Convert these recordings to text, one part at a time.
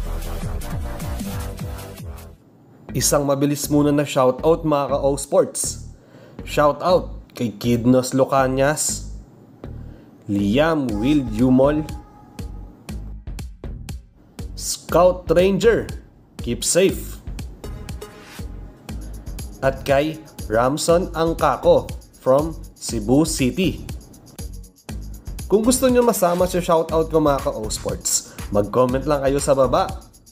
Isang mabilis muna na shoutout mga ka-O Sports. Shoutout kay Kidnos Lucanias, Liam Will Yumol, Scout Ranger, keep safe, at kay Ramson Angkako from Cebu City. Kung gusto nyo masama sa shoutout ko mga ka-O Sports, mag-comment lang kayo sa baba.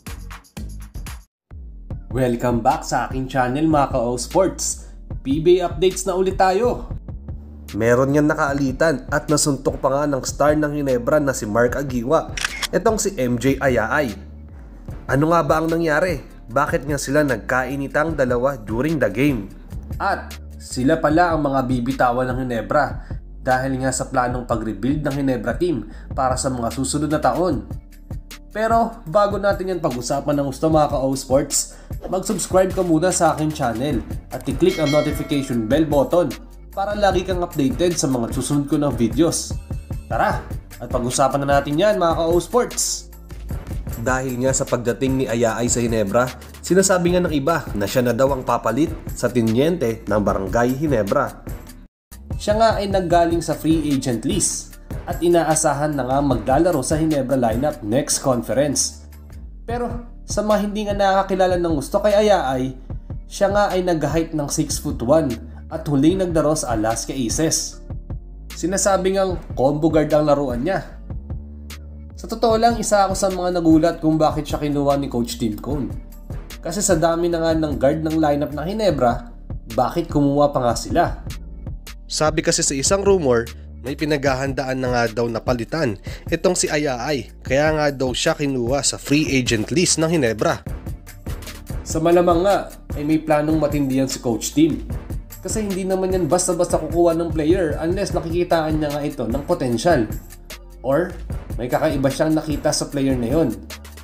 Welcome back sa aking channel mga ka-O Sports. PBA updates na ulit tayo. Meron niyang nakaalitan at nasuntok pa nga ng star ng Ginebra na si Mark Aguiwa. Itong si MJ Ayaay. Ano nga ba ang nangyari? Bakit nga sila nagkainitang dalawa during the game? At sila pala ang mga bibitawan ng Ginebra dahil nga sa planong pag-rebuild ng Ginebra team para sa mga susunod na taon. Pero bago natin yan pag-usapan ng gusto mga ka-O Sports, mag-subscribe ka muna sa aking channel at i-click ang notification bell button para lagi kang updated sa mga susunod ko ng videos. Tara, at pag-usapan na natin yan mga ka-O Sports. Dahil nga sa pagdating ni Ayaay sa Ginebra, sinasabi nga ng iba na siya na daw ang papalit sa tinyente ng Barangay Ginebra. Siya nga ay naggaling sa free agent list at inaasahan na nga maglalaro sa Ginebra lineup next conference. Pero sa mga hindi nga nakakilala ng gusto kay Ayaay, siya nga ay nag-height ng 6'1" at huling naglaro sa Alaska Aces. Sinasabi ngang combo guard ang laruan niya. Sa totoo lang, isa ako sa mga nagulat kung bakit siya kinuha ni Coach Tim Cone. Kasi sa dami na nga ng guard ng lineup ng Ginebra, bakit kumuha pa nga sila? Sabi kasi sa isang rumor, may pinaghahandaan na nga daw na palitan itong si Ayaay, kaya nga daw siya kinuha sa free agent list ng Ginebra. Sa malamang nga ay may planong matindihan si Coach Tim, kasi hindi naman yan basta-basta kukuha ng player unless nakikitaan niya nga ito ng potential or may kakaiba siyang nakita sa player na yon.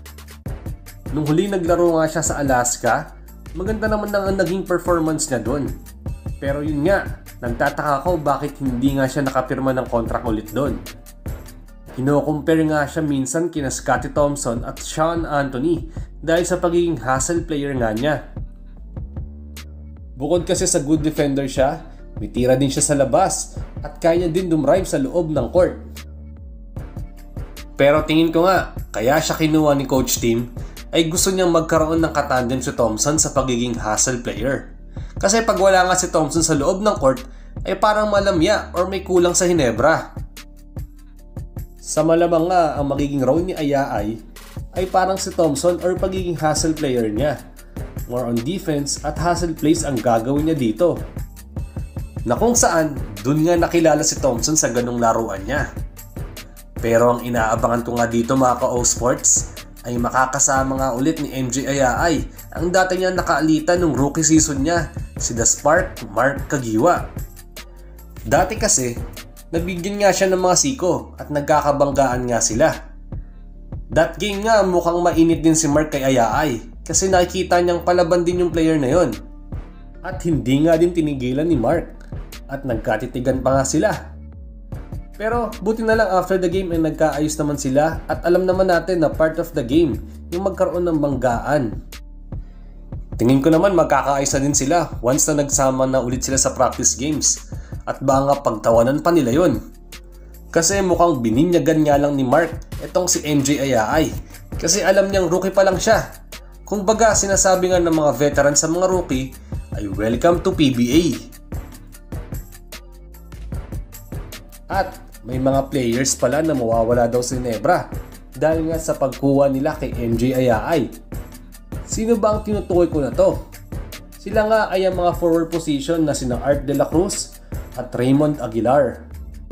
Nung huli naglaro nga siya sa Alaska, maganda naman ang naging performance niya doon. Pero yun nga, nagtataka ko bakit hindi nga siya nakapirma ng contract ulit doon. Kino-compare nga siya minsan kina Scottie Thompson at Sean Anthony dahil sa pagiging hustle player nga niya. Bukod kasi sa good defender siya, may tira din siya sa labas at kaya din dumrive sa loob ng court. Pero tingin ko nga, kaya siya kinuha ni Coach Tim ay gusto niyang magkaroon ng katandem si Thompson sa pagiging hustle player. Kasi pag wala nga si Thompson sa loob ng court, ay parang malamya or may kulang sa Ginebra. Sa malamang nga, ang magiging role ni Ayaay ay parang si Thompson or pagiging hustle player niya. More on defense at hustle plays ang gagawin niya dito. Na kung saan, dun nga nakilala si Thompson sa ganong laruan niya. Pero ang inaabangan ko nga dito mga ka-O Sports ay makakasama nga ulit ni MJ Ayaay ang dati niya nakaalitan nung rookie season niya, si The Spark Mark Aguiwa. Dati kasi, nabigyan nga siya ng mga siko at nagkakabanggaan nga sila. That game nga mukhang mainit din si Mark kay Ayaay kasi nakikita niyang palaban din yung player na yon. At hindi nga din tinigilan ni Mark at nagkatitigan pa nga sila. Pero buti na lang after the game ay nagkaayos naman sila at alam naman natin na part of the game yung magkaroon ng banggaan. Tingin ko naman magkakaayos na din sila once na nagsama na ulit sila sa practice games at baka pagtawanan pa nila yon. Kasi mukhang bininyagan nga lang ni Mark itong si MJ Ayaay kasi alam niyang rookie pa lang siya. Kung baga sinasabi nga ng mga veteran sa mga rookie ay welcome to PBA. At may mga players pala na mawawala daw sa Ginebra dahil nga sa pagkuha nila kay MJ Ayaay. Sino ba ang tinutukoy ko na to? Sila nga ay ang mga forward position na sina Art De La Cruz at Raymond Aguilar.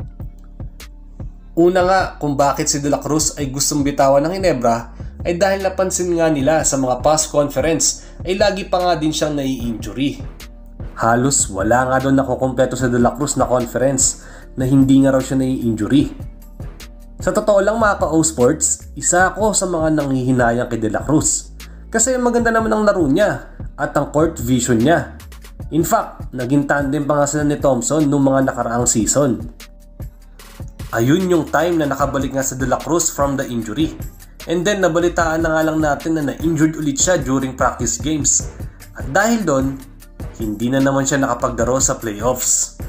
Una nga kung bakit si De La Cruz ay gustong bitawan ng Ginebra ay dahil napansin nga nila sa mga past conference ay lagi pa nga din siyang nai-injury. Halos wala nga doon nakukumpleto sa De La Cruz na conference na hindi nga raw siya nai-injury. Sa totoo lang mga ka-O Sports, isa ako sa mga nanghihinayang kay De La Cruz. Kasi maganda naman ang laro niya at ang court vision niya. In fact, naging tandem pa nga sila ni Thompson noong mga nakaraang season. Ayun yung time na nakabalik nga sa De La Cruz from the injury. And then nabalitaan na nga lang natin na na-injured ulit siya during practice games. At dahil doon, hindi na naman siya nakapaglaro sa playoffs.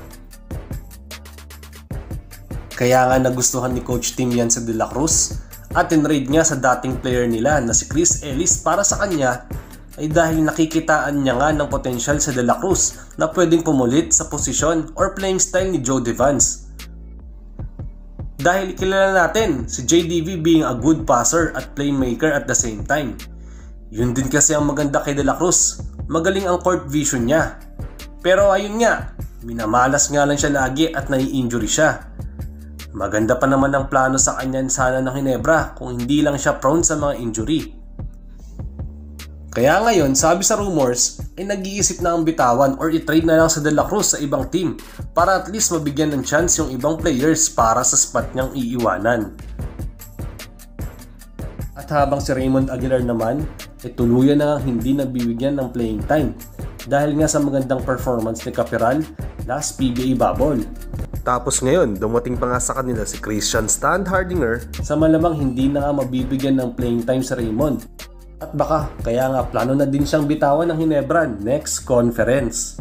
Kaya nga nagustuhan ni Coach Tim yan sa De La Cruz at tinrade niya sa dating player nila na si Chris Ellis para sa kanya ay dahil nakikitaan niya nga ng potensyal sa De La Cruz na pwedeng pumulit sa posisyon or playing style ni Jody Vance. Dahil kilala natin si JDV being a good passer at playmaker at the same time. Yun din kasi ang maganda kay De La Cruz, magaling ang court vision niya. Pero ayun nga, minamalas nga lang siya lagi at nai-injury siya. Maganda pa naman ang plano sa kanya sana ng Ginebra kung hindi lang siya prone sa mga injury. Kaya ngayon, sabi sa rumors, ay nag-iisip na ang bitawan or i-trade na lang sa De La Cruz sa ibang team para at least mabigyan ng chance yung ibang players para sa spot niyang iiwanan. At habang si Raymond Aguilar naman, ay tuluyan na hindi nabibigyan ng playing time dahil nga sa magandang performance ni Capiral last PBA bubble. Tapos ngayon, dumating pa nga sa kanila si Christian Standhardinger sa malamang hindi na nga mabibigyan ng playing time sa Raymond. At baka kaya nga plano na din siyang bitawan ng Ginebra next conference.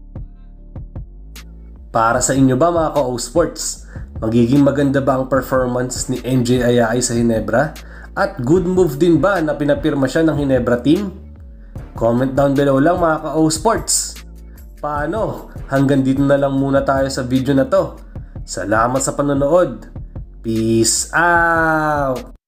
Para sa inyo ba mga ka-O Sports, magiging maganda ba ang performance ni MJ Ayay sa Ginebra? At good move din ba na pinapirma siya ng Ginebra team? Comment down below lang mga ka-O Sports. Paano? Hanggang dito na lang muna tayo sa video na to. Salamat sa panonood. Peace out!